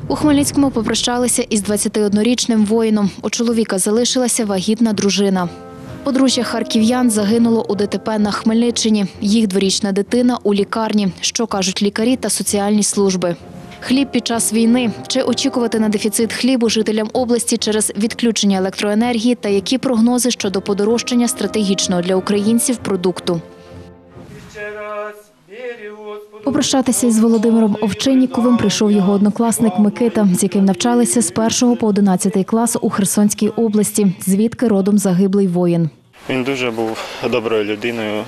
У Хмельницькому попрощалися із 21-річним воїном. У чоловіка залишилася вагітна дружина. Подружжя харків'ян загинуло у ДТП на Хмельниччині. Їх дворічна дитина у лікарні. Що кажуть лікарі та соціальні служби? Хліб під час війни. Чи очікувати на дефіцит хлібу жителям області через відключення електроенергії та які прогнози щодо подорожчання стратегічного для українців продукту? Попрощатися із Володимиром Овчинніковим прийшов його однокласник Микита, з яким навчалися з 1 по 11 клас у Херсонській області, звідки родом загиблий воїн. Він дуже був доброю людиною.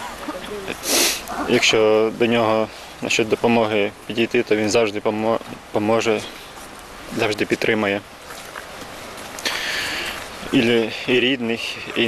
Якщо до нього щодо допомоги підійти, то він завжди поможе, завжди підтримає. І рідних,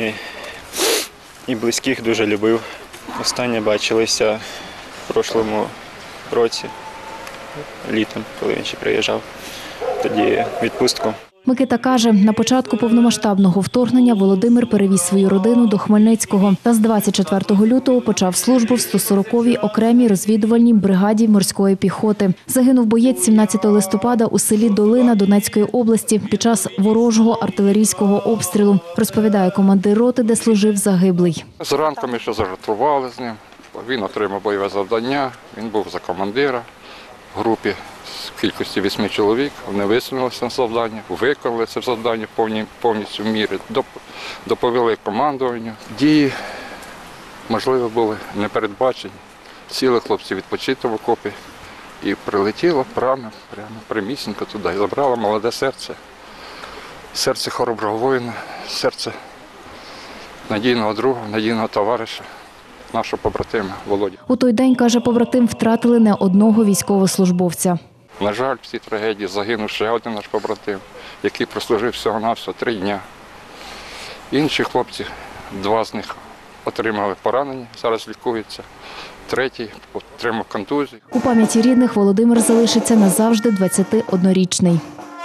і близьких дуже любив. Останнє бачилися в прошлому році, літом, коли він ще приїжджав, тоді відпустку. Микита каже, на початку повномасштабного вторгнення Володимир перевіз свою родину до Хмельницького та з 24 лютого почав службу в 140-й окремій розвідувальній бригаді морської піхоти. Загинув боєць 17 листопада у селі Долина Донецької області під час ворожого артилерійського обстрілу, розповідає командир роти, де служив загиблий. Зранку ми ще зажартували з ним, він отримав бойове завдання, він був за командира в групі. В кількості 8 чоловік, вони висунулися на завдання, виконали це завдання повністю в мірі, доповіли командуванню. Дії, можливо, були непередбачені. Сіли хлопці відпочити в окопі і прилетіло прямо прямісінько туди. І забрало молоде серце, серце хороброго воїна, серце надійного друга, надійного товариша, нашого побратима Володя. У той день, каже побратим, втратили не одного військовослужбовця. На жаль, в цій трагедії загинув ще один наш побратим, який прослужив всього-навсього 3 дні. Інші хлопці, 2 з них отримали поранення, зараз лікуються. 3-й отримав контузію. У пам'яті рідних Володимир залишиться назавжди 21-річний.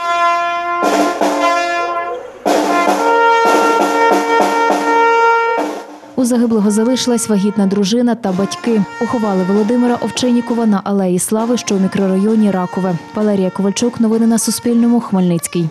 У загиблого залишилась вагітна дружина та батьки. Поховали Володимира Овчиннікова на Алеї Слави, що у мікрорайоні Ракове. Валерія Ковальчук. Новини на Суспільному. Хмельницький.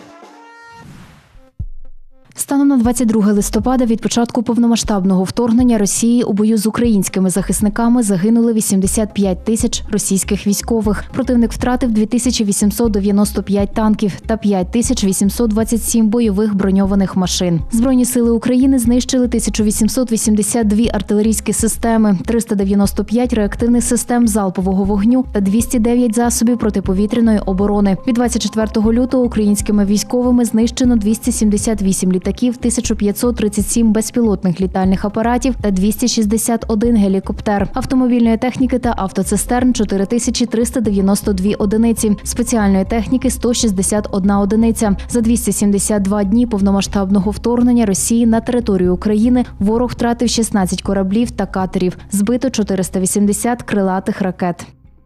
Станом на 22 листопада від початку повномасштабного вторгнення Росії у бою з українськими захисниками загинули 85 тисяч російських військових. Противник втратив 2895 танків та 5827 бойових броньованих машин. Збройні сили України знищили 1882 артилерійські системи, 395 реактивних систем залпового вогню та 209 засобів протиповітряної оборони. Від 24 лютого українськими військовими знищено 278 літаків, 1537 безпілотних літальних апаратів та 261 гелікоптер, автомобільної техніки та автоцистерн – 4392 одиниці, спеціальної техніки – 161 одиниця. За 272 дні повномасштабного вторгнення Росії на територію України ворог втратив 16 кораблів та катерів, збито 480 крилатих ракет.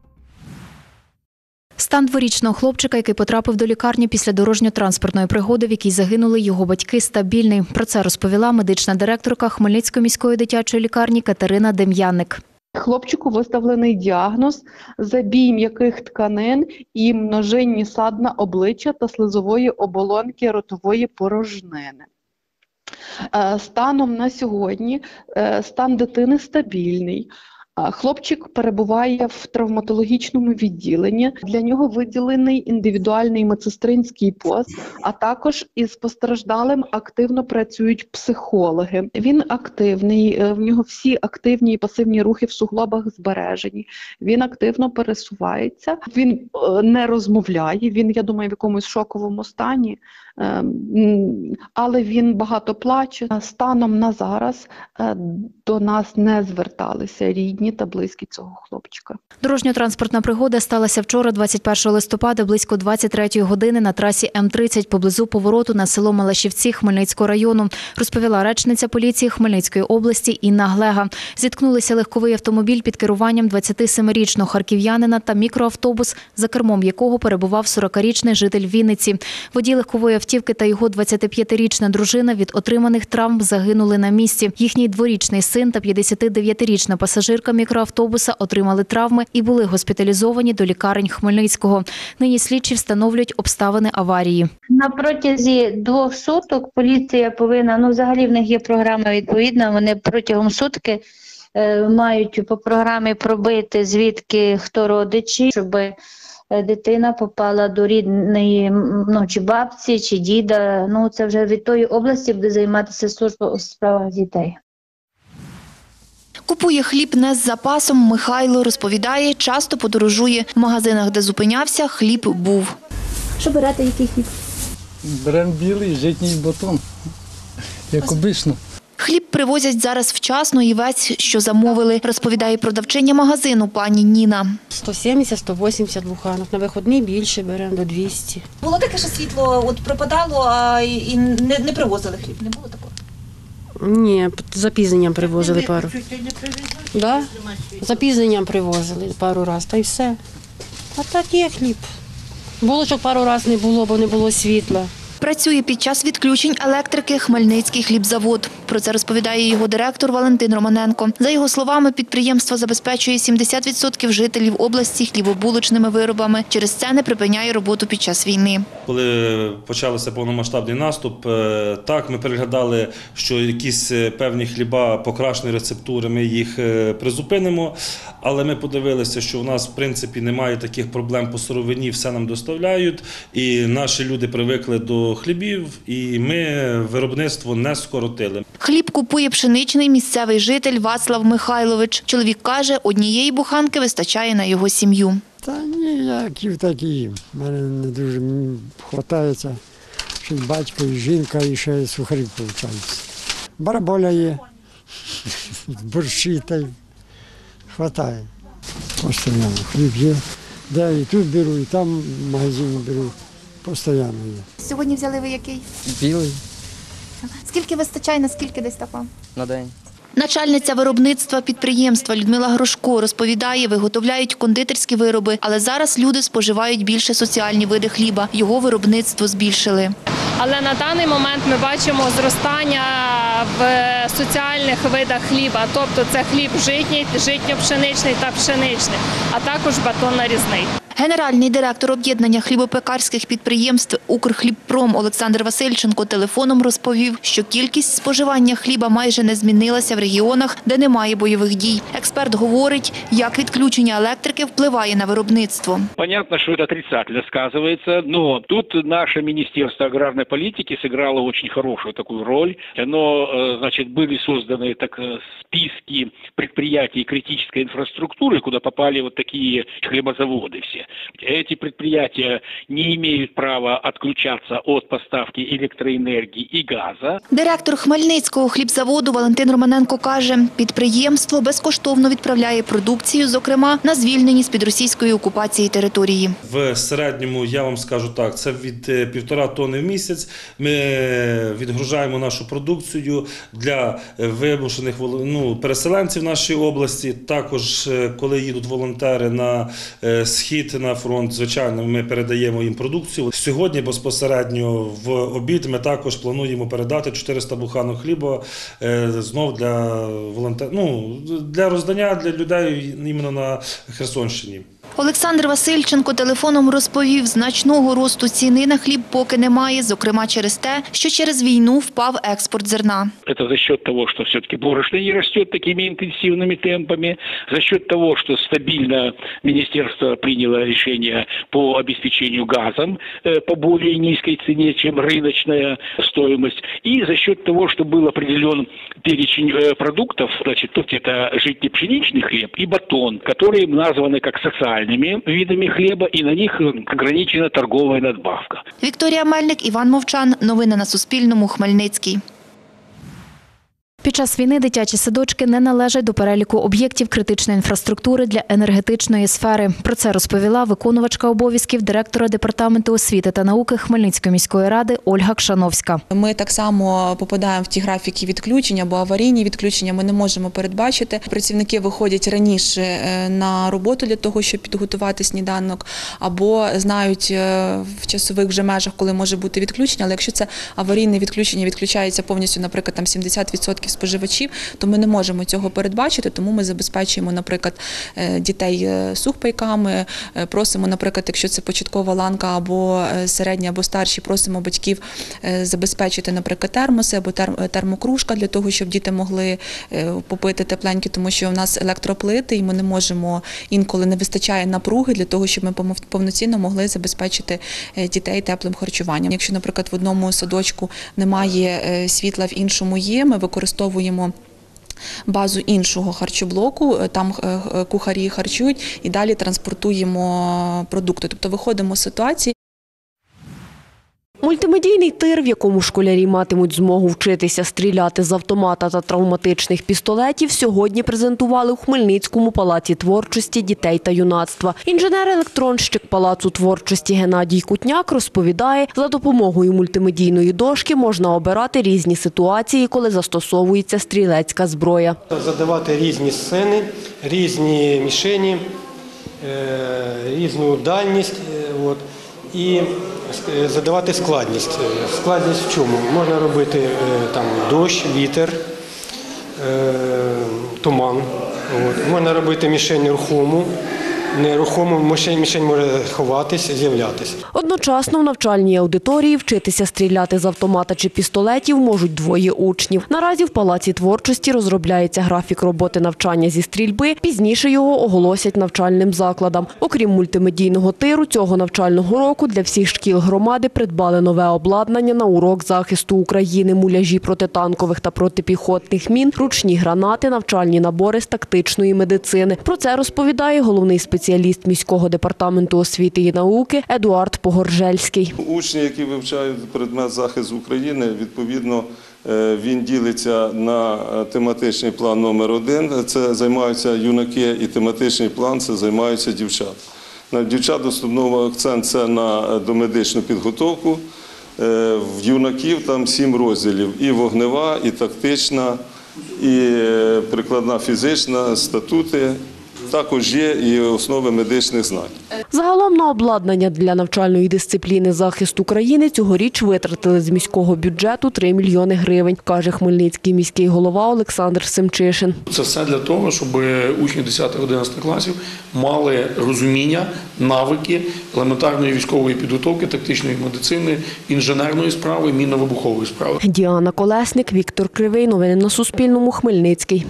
Стан дворічного хлопчика, який потрапив до лікарні після дорожньо-транспортної пригоди, в якій загинули його батьки, стабільний. Про це розповіла медична директорка Хмельницької міської дитячої лікарні Катерина Дем'янник. Хлопчику виставлений діагноз – забій м'яких тканин і множинні садна обличчя та слизової оболонки ротової порожнини. Станом на сьогодні стан дитини стабільний. Хлопчик перебуває в травматологічному відділенні. Для нього виділений індивідуальний медсестринський пост, а також із постраждалим активно працюють психологи. Він активний, в нього всі активні і пасивні рухи в суглобах збережені. Він активно пересувається, він не розмовляє, він, я думаю, в якомусь шоковому стані, але він багато плаче. Станом на зараз до нас не зверталися рідні та близькі цього хлопчика. Дорожньо-транспортна пригода сталася вчора, 21 листопада, близько 23-ї години на трасі М-30 поблизу повороту на село Малашівці Хмельницького району, розповіла речниця поліції Хмельницької області Інна Глега. Зіткнулися легковий автомобіль під керуванням 27-річного харків'янина та мікроавтобус, за кермом якого перебував 40-річний житель Вінниці. Водій легкової автівки та його 25-річна дружина від отриманих травм загинули на місці. Їхній дворічний син та 59-річна пасажирка мікроавтобуса отримали травми і були госпіталізовані до лікарень Хмельницького. Нині слідчі встановлюють обставини аварії. На протязі 2 суток поліція повинна, взагалі в них є програма відповідна, вони протягом сутки мають по програмі пробити, звідки хто родичі, щоб дитина попала до рідної, чи бабці, чи діда. Це вже від тої області буде займатися служба у справах дітей. Купує хліб не з запасом. Михайло розповідає, часто подорожує. В магазинах, де зупинявся, хліб був. Що берете, який хліб? Беремо білий, житній батон, як обично. Хліб привозять зараз вчасно і весь, що замовили, розповідає продавчиня магазину пані Ніна. 170-180 буханок. На вихідні більше беремо, до 200. Було таке, що світло пропадало і не привозили хліб? Не було такого? Ні, з запізненням привозили пару. Да? З запізненням привозили пару разів, та й все. А так є хліб. Булочок пару разів не було, бо не було світла. Працює під час відключень електрики Хмельницький хлібзавод. Про це розповідає його директор Валентин Романенко. За його словами, підприємство забезпечує 70% жителів області хлібобулочними виробами. Через це не припиняє роботу під час війни. Коли почався повномасштабний наступ, так, ми переглядали, що якісь певні хліба покращеної рецептури, ми їх призупинимо. Але ми подивилися, що у нас, в принципі, немає таких проблем по сировині, все нам доставляють. І наші люди привикли до хлібів, і ми виробництво не скоротили. Хліб купує пшеничний місцевий житель Вацлав Михайлович. Чоловік каже, однієї буханки вистачає на його сім'ю. Та ніяків такі. У мене не дуже вистачається. Ще й батько, і жінка, і ще сухарів виходить. Бараболя є, борщі та й вистачає. Постійно хліб є. Де і тут беру, і там в магазині беру. Постійно є. Сьогодні взяли ви який? Білий. Скільки вистачає, наскільки десь так вам? На день. Начальниця виробництва підприємства Людмила Грошко розповідає, виготовляють кондитерські вироби, але зараз люди споживають більше соціальні види хліба. Його виробництво збільшили. Але на даний момент ми бачимо зростання в соціальних видах хліба. Тобто це хліб житній, житньо-пшеничний та пшеничний, а також батон-нарізний. Генеральний директор об'єднання хлібопекарських підприємств «Укрхлібпром» Олександр Васильченко телефоном розповів, що кількість споживання хліба майже не змінилася в регіонах, де немає бойових дій. Експерт говорить, як відключення електрики впливає на виробництво. Понятно, что это отрицательно сказывается, но тут наше Министерство аграрной политики сыграло очень хорошую такую роль. Оно, были созданы списки предприятий критической инфраструктуры, куда попали вот такие хлебозаводы все. Эти предприятия не имеют права отключаться от поставки электроэнергии и газа. Директор Хмельницького хлібзаводу Валентин Романенко каже, підприємство безкоштовно відправляє продукцію, зокрема, на звільнені з-під російської окупації території. В середньому, я вам скажу так, це від 1,5 тонни в місяць. Ми відгружаємо нашу продукцію для вимушених переселенців нашої області. Також, коли їдуть волонтери на схід, на фронт, звичайно, ми передаємо їм продукцію. Сьогодні безпосередньо в обід ми також плануємо передати 400 буханок хліба знов для для роздання для людей іменно на Херсонщині. Олександр Васильченко телефоном розповів, значного росту ціни на хліб поки немає, зокрема через те, що через війну впав експорт зерна. Это за счет того, что все-таки борошно не растет такими интенсивными темпами, за счет того, что стабильно министерство приняло решение по обеспечению газом по более низкой цене, чем рыночная стоимость, и за счет того, что был определен перечень продуктов, тут это житний пшеничный хлеб и батон, которые названы как социальными видами хлеба, и на них ограничена торговая надбавка. Вікторія Мельник, Іван Мовчан. Новини на Суспільному. Хмельницький. Під час війни дитячі садочки не належать до переліку об'єктів критичної інфраструктури для енергетичної сфери. Про це розповіла виконувачка обов'язків директора Департаменту освіти та науки Хмельницької міської ради Ольга Кшановська. Ми так само попадаємо в ті графіки відключення, бо аварійні відключення ми не можемо передбачити. Працівники виходять раніше на роботу для того, щоб підготувати сніданок, або знають в часових вже межах, коли може бути відключення. Але якщо це аварійне відключення, відключається повністю, наприклад, 70% споживачів, то ми не можемо цього передбачити, тому ми забезпечуємо, наприклад, дітей сухпайками, просимо, наприклад, якщо це початкова ланка або середня, або старші, просимо батьків забезпечити, наприклад, термоси або термокружка для того, щоб діти могли попити тепленькі, тому що у нас електроплити і ми не можемо, інколи не вистачає напруги для того, щоб ми повноцінно могли забезпечити дітей теплим харчуванням. Якщо, наприклад, в одному садочку немає світла, в іншому є, ми використовуємо базу іншого харчоблоку, там кухарі харчують і далі транспортуємо продукти. Тобто виходимо з ситуації. Мультимедійний тир, в якому школярі матимуть змогу вчитися стріляти з автомата та травматичних пістолетів, сьогодні презентували у Хмельницькому палаці творчості дітей та юнацтва. Інженер-електронщик Палацу творчості Геннадій Кутняк розповідає, за допомогою мультимедійної дошки можна обирати різні ситуації, коли застосовується стрілецька зброя. Задавати різні сцени, різні мішені, різну дальність і задавати складність. Складність в чому? Можна робити дощ, вітер, туман. Можна робити мішень нерухому. Нерухому мішень може ховатись, з'являтися. Одночасно в навчальній аудиторії вчитися стріляти з автомата чи пістолетів можуть двоє учнів. Наразі в Палаці творчості розробляється графік роботи навчання зі стрільби. Пізніше його оголосять навчальним закладам. Окрім мультимедійного тиру, цього навчального року для всіх шкіл громади придбали нове обладнання на урок захисту України, муляжі протитанкових та протипіхотних мін, ручні гранати, навчальні набори з тактичної медицини. Про це розповідає головний спеціаліст міського департаменту освіти і науки Едуард Погоржельський. Учні, які вивчають предмет захист України, відповідно, він ділиться на тематичний план номер 1, це займаються юнаки, і тематичний план – це займаються дівчата. На дівчат основний акцент – це на домедичну підготовку. В юнаків там 7 розділів – і вогнева, і тактична, і прикладна фізична, статути. Також є і основи медичних знань. Загалом на обладнання для навчальної дисципліни «Захист України» цьогоріч витратили з міського бюджету 3 мільйони гривень, каже хмельницький міський голова Олександр Семчишин. Це все для того, щоб учні 10-11 класів мали розуміння, навики елементарної військової підготовки, тактичної медицини, інженерної справи, мінно-вибухової справи. Діана Колесник, Віктор Кривий. Новини на Суспільному. Хмельницький.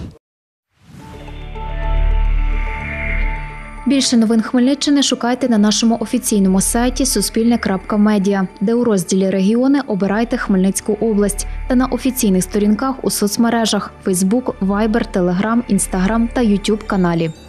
Більше новин Хмельниччини шукайте на нашому офіційному сайті suspilne.media, де у розділі «Регіони» обирайте Хмельницьку область та на офіційних сторінках у соцмережах – Facebook, Viber, Telegram, Instagram та YouTube каналі.